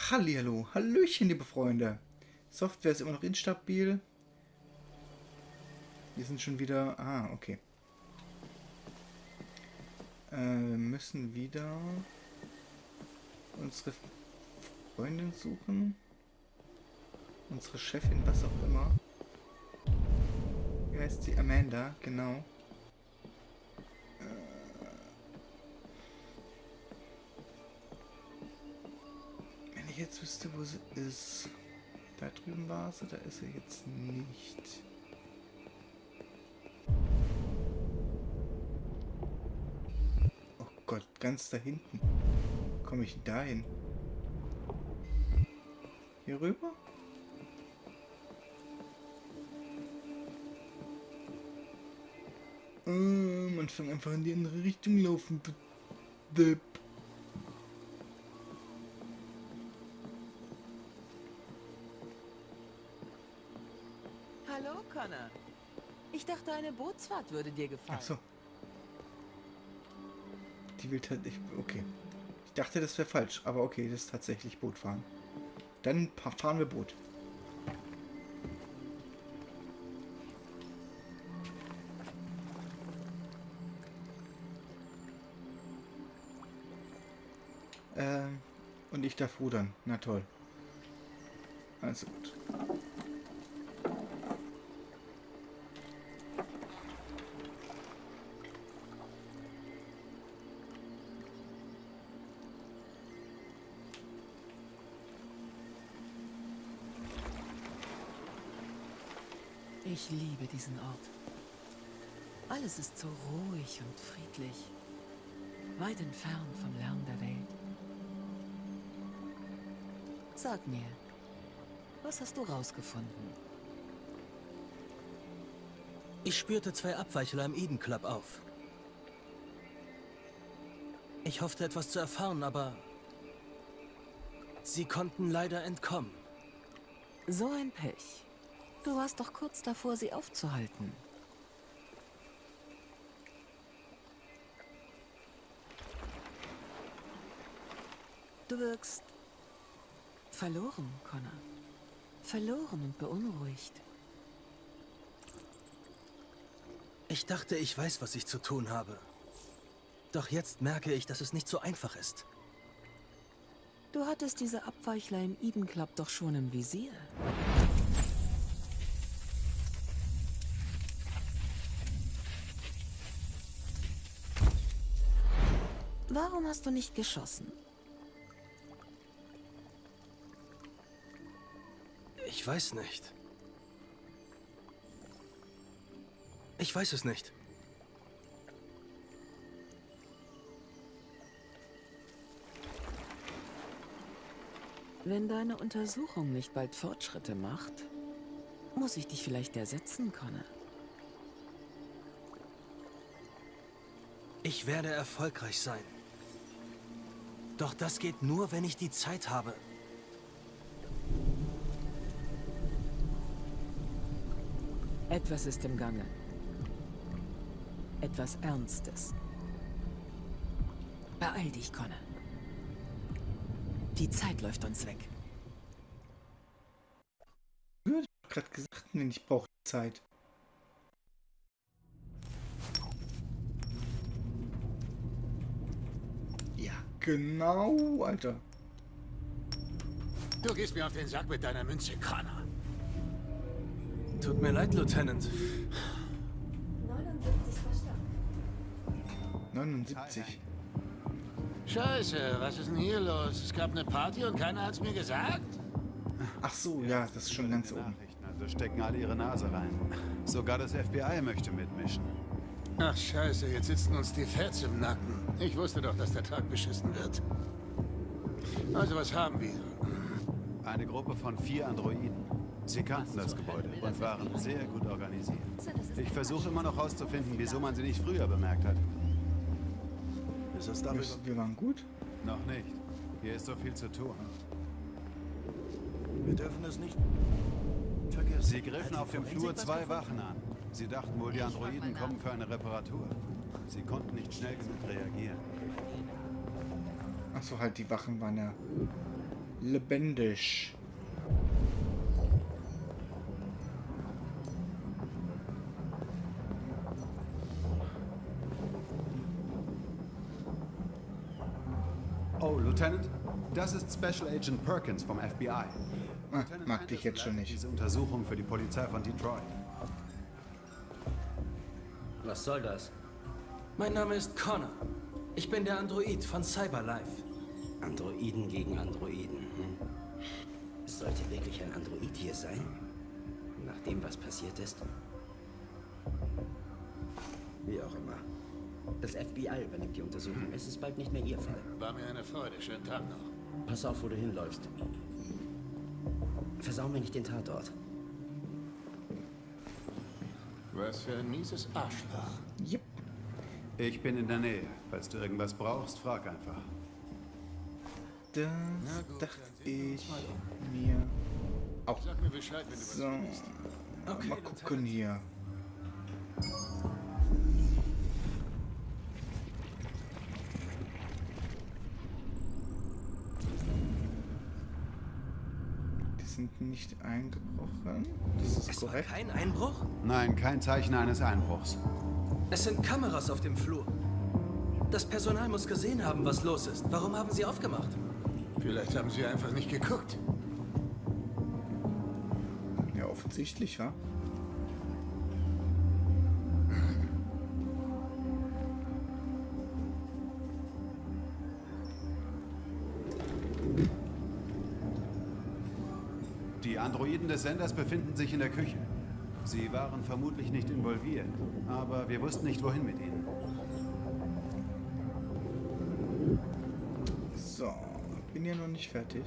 Hallihallo, Hallöchen, liebe Freunde. Software ist immer noch instabil. Wir sind schon wieder... Ah, okay. Wir müssen wieder unsere Freundin suchen. Unsere Chefin, was auch immer. Wie heißt sie? Amanda, genau. Wenn ich jetzt wüsste, wo sie ist. Da drüben war sie, da ist sie jetzt nicht. Oh Gott, ganz da hinten. Komme ich da hin? Hier rüber? Man fängt einfach in die andere Richtung laufen, du Depp. Hallo, Connor. Ich dachte, eine Bootsfahrt würde dir gefallen. Ach so. Die will halt nicht... Okay. Ich dachte, das wäre falsch, aber okay, das ist tatsächlich Boot fahren. Dann fahren wir Boot. Und ich darf rudern. Na toll. Also gut. Ich liebe diesen Ort. Alles ist so ruhig und friedlich. Weit entfernt vom Lärm der Welt. Sag mir, was hast du rausgefunden? Ich spürte 2 Abweichler im Eden Club auf. Ich hoffte, etwas zu erfahren, aber sie konnten leider entkommen. So ein Pech. Du warst doch kurz davor, sie aufzuhalten. Du wirkst verloren, Connor. Verloren und beunruhigt. Ich dachte, ich weiß, was ich zu tun habe. Doch jetzt merke ich, dass es nicht so einfach ist. Du hattest diese Abweichler im Eden Club doch schon im Visier. Warum hast du nicht geschossen? Ich weiß nicht. Ich weiß es nicht. Wenn deine Untersuchung nicht bald Fortschritte macht, muss ich dich vielleicht ersetzen, Connor. Ich werde erfolgreich sein. Doch das geht nur, wenn ich die Zeit habe. Etwas ist im Gange. Etwas Ernstes. Beeil dich, Connor. Die Zeit läuft uns weg. Ich habe gerade gesagt, ich brauche Zeit. Ja, genau, Alter. Du gehst mir auf den Sack mit deiner Münze, Connor. Tut mir leid, Lieutenant. 79 verstanden. 79. Scheiße, was ist denn hier los? Es gab eine Party und keiner hat's mir gesagt? Ach so, ja, das ist schon ganz oben. Also stecken alle ihre Nase rein. Sogar das FBI möchte mitmischen. Ach scheiße, jetzt sitzen uns die Feds im Nacken. Ich wusste doch, dass der Tag beschissen wird. Also was haben wir? Eine Gruppe von 4 Androiden. Sie kannten das Gebäude und waren sehr gut organisiert. Ich versuche immer noch herauszufinden, wieso man sie nicht früher bemerkt hat. Ist das darüber? Wir waren gut. Noch nicht. Hier ist so viel zu tun. Wir dürfen es nicht vergessen. Sie griffen auf dem Flur 2 Wachen an. Sie dachten wohl, die Androiden kommen für eine Reparatur. Sie konnten nicht schnell genug reagieren. Achso, halt, die Wachen waren ja Lebendig. Oh, Lieutenant, das ist Special Agent Perkins vom FBI. Mag dich jetzt schon nicht. Diese Untersuchung für die Polizei von Detroit. Was soll das? Mein Name ist Connor. Ich bin der Android von Cyberlife. Androiden gegen Androiden. Es sollte wirklich ein Android hier sein? Nach dem, was passiert ist? Wie auch immer. Das FBI übernimmt die Untersuchung. Es ist bald nicht mehr Ihr Fall. War mir eine Freude. Schönen Tag noch. Pass auf, wo du hinläufst. Versau mir nicht den Tatort. Was für ein mieses Arschloch. Yep. Ich bin in der Nähe. Falls du irgendwas brauchst, frag einfach. Das dachte ich mir auch. Sag mir Bescheid, wenn du was So, willst. Okay, mal gucken hier. Die sind nicht eingebrochen. Das ist Es war korrekt. kein Einbruch? Nein, kein Zeichen eines Einbruchs. Es sind Kameras auf dem Flur. Das Personal muss gesehen haben, was los ist. Warum haben Sie aufgemacht? Vielleicht haben sie einfach nicht geguckt. Ja, offensichtlich, wa? Die Androiden des Senders befinden sich in der Küche. Sie waren vermutlich nicht involviert, aber wir wussten nicht, wohin mit ihnen. So, bin ja noch nicht fertig.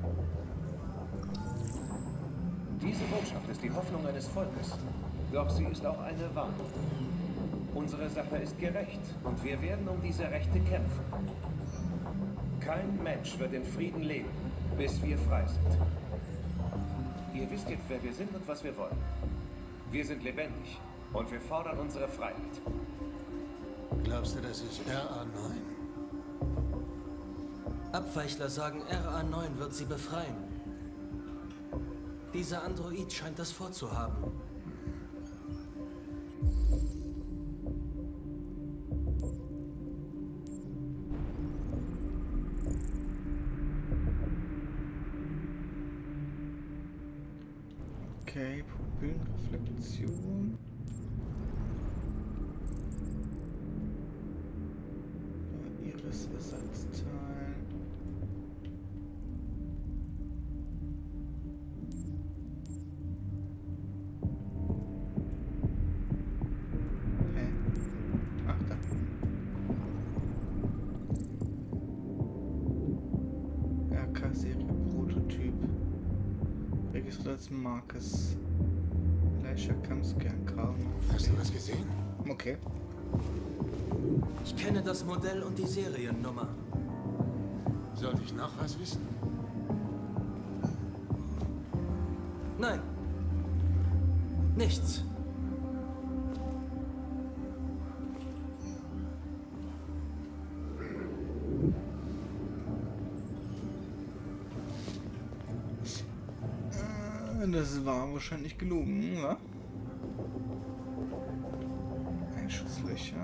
Diese Botschaft ist die Hoffnung eines Volkes. Doch sie ist auch eine Warnung. Unsere Sache ist gerecht und wir werden um diese Rechte kämpfen. Kein Mensch wird in Frieden leben, bis wir frei sind. Ihr wisst jetzt, wer wir sind und was wir wollen. Wir sind lebendig und wir fordern unsere Freiheit. Glaubst du, das ist RA9? Abweichler sagen, RA9 wird sie befreien. Dieser Android scheint das vorzuhaben. Okay, Pupillenreflexion. Iris-Ersatzteil. Hä? Ach, da. RK-Serie Prototyp. Registriert als Marcus. Elisha Kamscan, Karl. Hast du was gesehen? Okay. Ich kenne das Modell und die Seriennummer. Sollte ich noch was wissen? Nein. Nichts. Das war wahrscheinlich gelogen, wa? Einschusslöcher.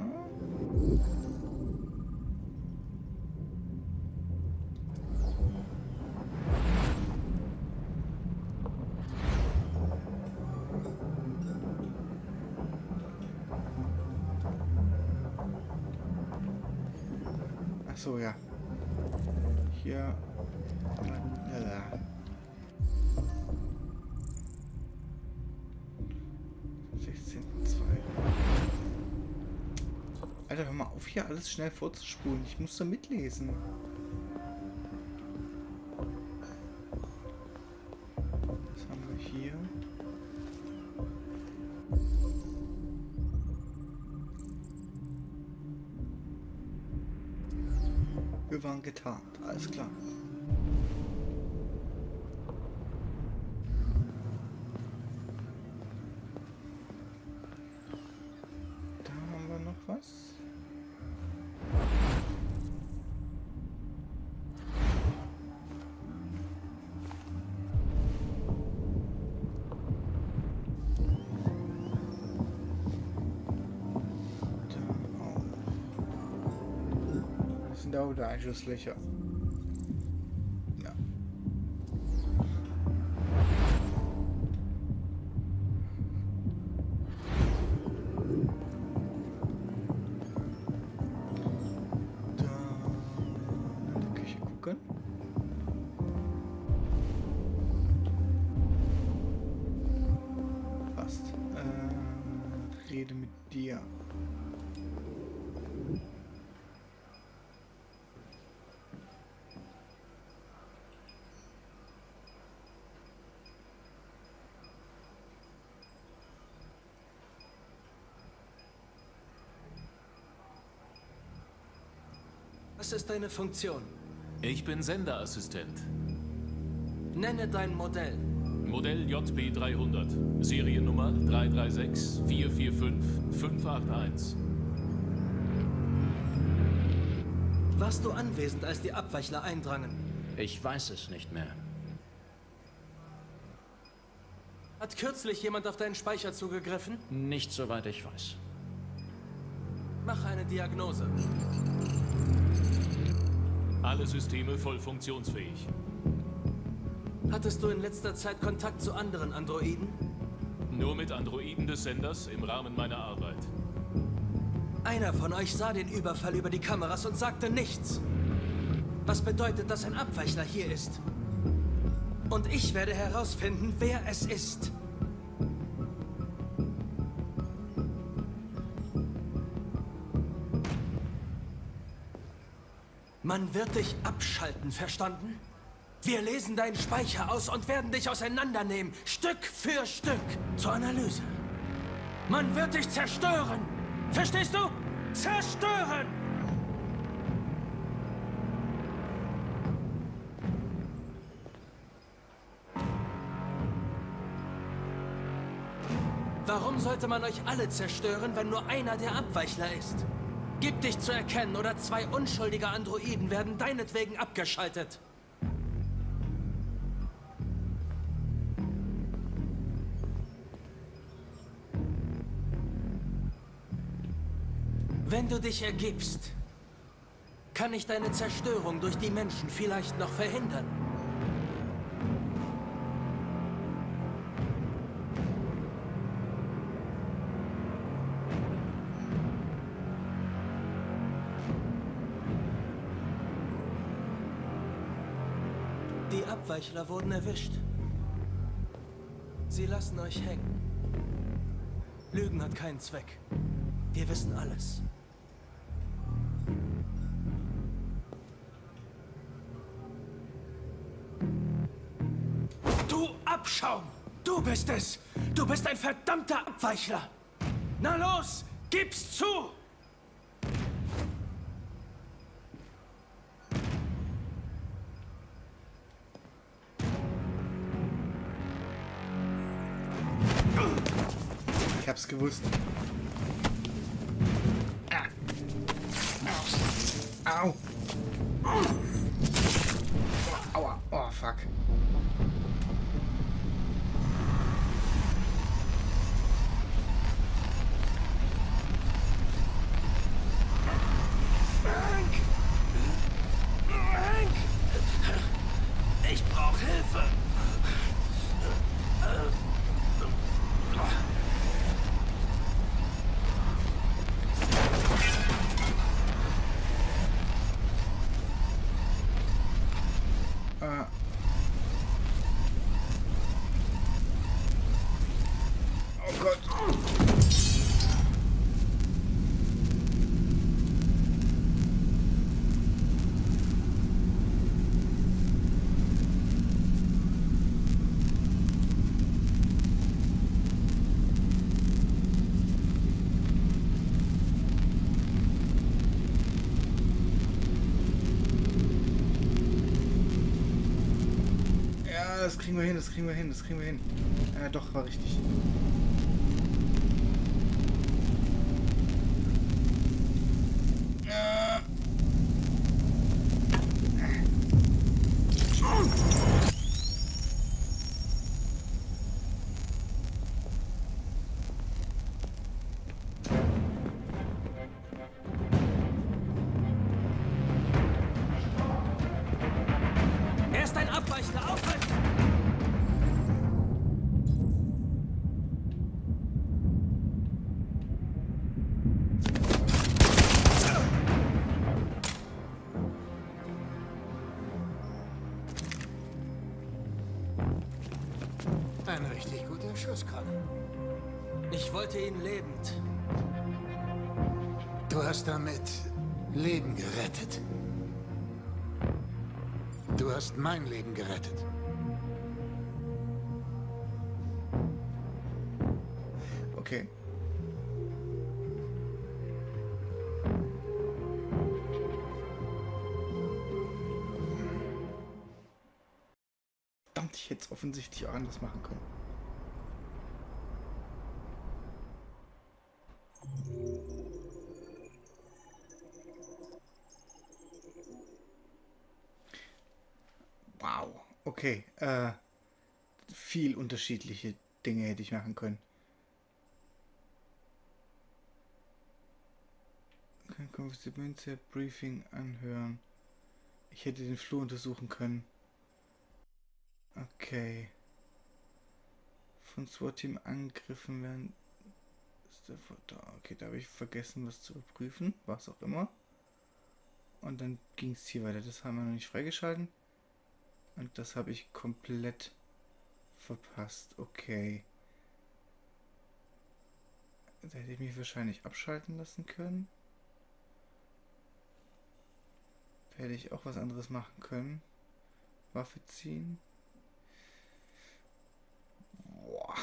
Ach so, ja. Hier. Ja. 16.2. Alter, hör mal auf, hier alles schnell vorzuspulen. Ich muss da mitlesen. Was haben wir hier? Wir waren getarnt, alles klar. Da haben wir noch was. sind da wieder Einschusslöcher. Ja. Da in der Küche gucken. Passt. Rede mit dir. Was ist deine Funktion? Ich bin Senderassistent. Nenne dein Modell. Modell JB 300. Seriennummer 336 445 581. Warst du anwesend, als die Abweichler eindrangen? Ich weiß es nicht mehr. Hat kürzlich jemand auf deinen Speicher zugegriffen? Nicht soweit ich weiß. Mach eine Diagnose. Alle Systeme voll funktionsfähig. Hattest du in letzter Zeit Kontakt zu anderen Androiden? Nur mit Androiden des Senders im Rahmen meiner Arbeit. Einer von euch sah den Überfall über die Kameras und sagte nichts. Was bedeutet, dass ein Abweichler hier ist? Und ich werde herausfinden, wer es ist. Man wird dich abschalten, verstanden? Wir lesen deinen Speicher aus und werden dich auseinandernehmen, Stück für Stück, zur Analyse. Man wird dich zerstören. Verstehst du? Zerstören! Warum sollte man euch alle zerstören, wenn nur einer der Abweichler ist? Gib dich zu erkennen, oder 2 unschuldige Androiden werden deinetwegen abgeschaltet. Wenn du dich ergibst, kann ich deine Zerstörung durch die Menschen vielleicht noch verhindern. Die Abweichler wurden erwischt. Sie lassen euch hängen. Lügen hat keinen Zweck. Wir wissen alles. Du Abschaum! Du bist es! Du bist ein verdammter Abweichler! Na los, gib's zu! Ich hab's gewusst. Au! Aua! Oh, fuck. Hank! Ich brauche Hilfe! Oh Gott. Ja, das kriegen wir hin, das kriegen wir hin, das kriegen wir hin. Ja, doch, war richtig. Todesbeichte aufhalten! Ein richtig guter Schuss, Connor. Ich wollte ihn lebend. Du hast damit Leben gerettet. Du hast mein Leben gerettet. Okay. Verdammt, ich hätte es offensichtlich auch anders machen können. Wow, okay. Viel unterschiedliche Dinge hätte ich machen können. Münze, Briefing anhören. Ich hätte den Flur untersuchen können. Okay. Von SWAT-Team angegriffen werden. Okay, da habe ich vergessen, was zu überprüfen. Was auch immer. Und dann ging es hier weiter. Das haben wir noch nicht freigeschalten. Und das habe ich komplett verpasst. Okay. Da hätte ich mich wahrscheinlich abschalten lassen können. Da hätte ich auch was anderes machen können. Waffe ziehen. Boah.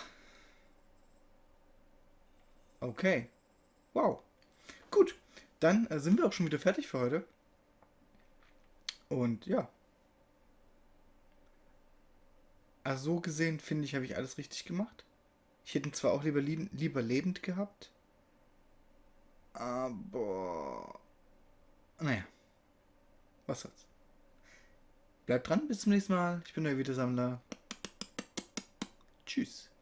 Okay. Wow. Gut. Dann sind wir auch schon wieder fertig für heute. Und ja. Also so gesehen, finde ich, habe ich alles richtig gemacht. Ich hätte ihn zwar auch lieber lebend gehabt. Aber... Naja. Was soll's. Bleibt dran, bis zum nächsten Mal. Ich bin der Wiedersammler. Tschüss.